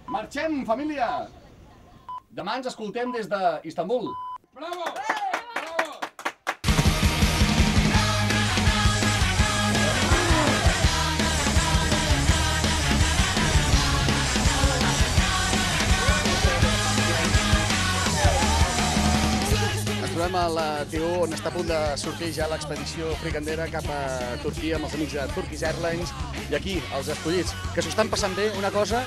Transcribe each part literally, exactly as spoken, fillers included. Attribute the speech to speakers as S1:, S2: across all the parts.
S1: Marxem, família! Demà ens escoltem des d'Istanbul.
S2: Bravo!
S1: Trobem a la T U on està a punt de sortir ja l'expedició fricandera cap a Turquia amb els amics de Turkish Airlines i aquí, els escollits, que s'ho estan passant bé, una cosa...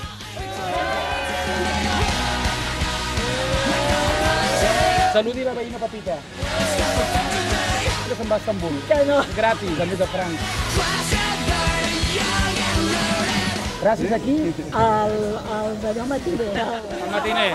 S2: Saludi la veïna Pepita. Que se'n va a Istanbul. Que no. Gratis, a més de franc. Gràcies a qui?
S3: El, el d'allò matiner.
S2: El matiner.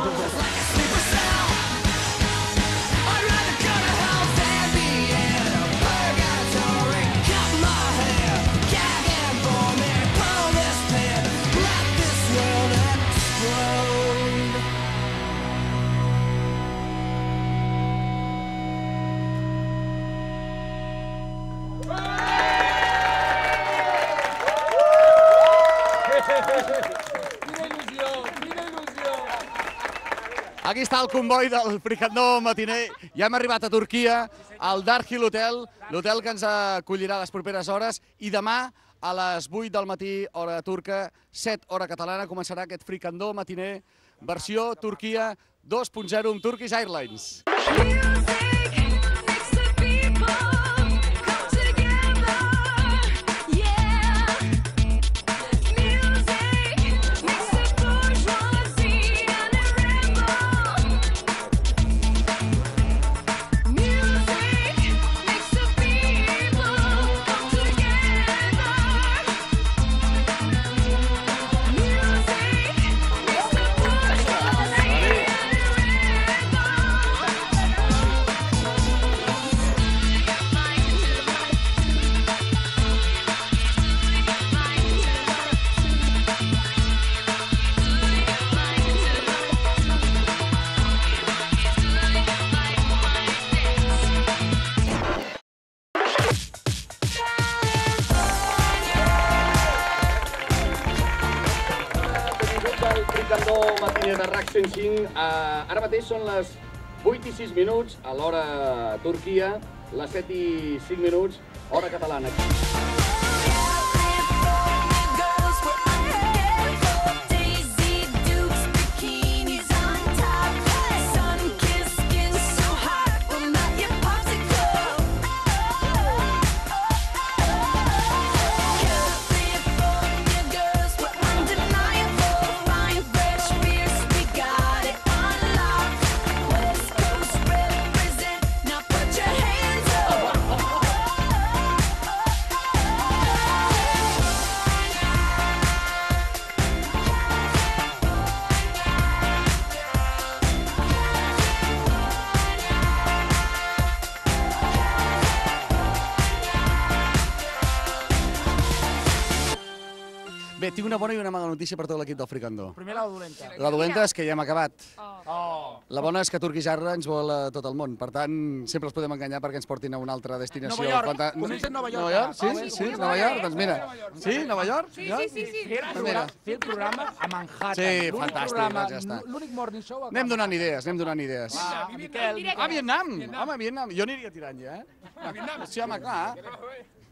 S2: Quina il·lusió, quina il·lusió!
S1: Aquí està el comboi del fricandó matiner. Ja hem arribat a Turquia, al Dark Hill Hotel, l'hotel que ens acollirà les properes hores, i demà a les vuit del matí, hora turca, set hora catalana, començarà aquest fricandó matiner, versió Turquia dos punt zero amb Turkish Airlines. Fricandó matiner de RAC cent cinc. Ara mateix són les vuit i sis minuts a l'hora Turquia, les set i cinc minuts, hora catalana. Bé, tinc una bona i una mala notícia per tot l'equip del fricandó.
S2: Primer la dolenta.
S1: La dolenta és que ja hem acabat.
S2: Oh.
S1: La bona és que Turkish Airlines vol a tot el món. Per tant, sempre els podem enganyar perquè ens portin a una altra destinació.
S2: Nova York.
S1: Quanta...
S2: Comença en Nova York.
S1: Nova York? Sí,
S2: Ah,
S1: sí,
S2: sí,
S1: sí,
S2: sí,
S1: Nova
S2: sí,
S1: York.
S2: sí,
S1: Doncs
S2: sí,
S1: mira.
S2: Nova York.
S1: Sí, Nova York?
S4: Sí, sí, sí, sí.
S2: Fer el
S1: Doncs mira.
S2: programa, fer el programa a Manhattan.
S1: Sí,
S2: L'únic
S1: fantàstic,
S2: programa,
S1: doncs ja està.
S2: L'únic morning show... a
S1: Anem donant idees, anem donant idees.
S2: Ah, Miquel.
S1: Ah, Vietnam! Home, Vietnam. Jo aniria tirant ja, eh?
S2: A Vietnam.
S1: Sí, home, clar.